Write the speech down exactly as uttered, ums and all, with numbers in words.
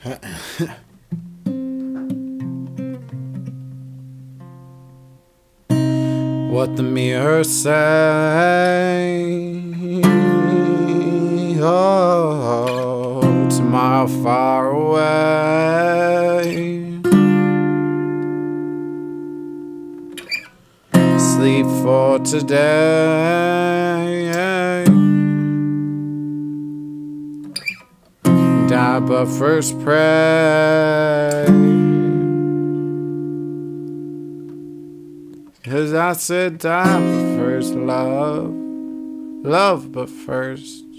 What the mirror say? Oh, tomorrow far away. Sleep for today. Die but first pray. 'Cause I said die but first love. Love but first.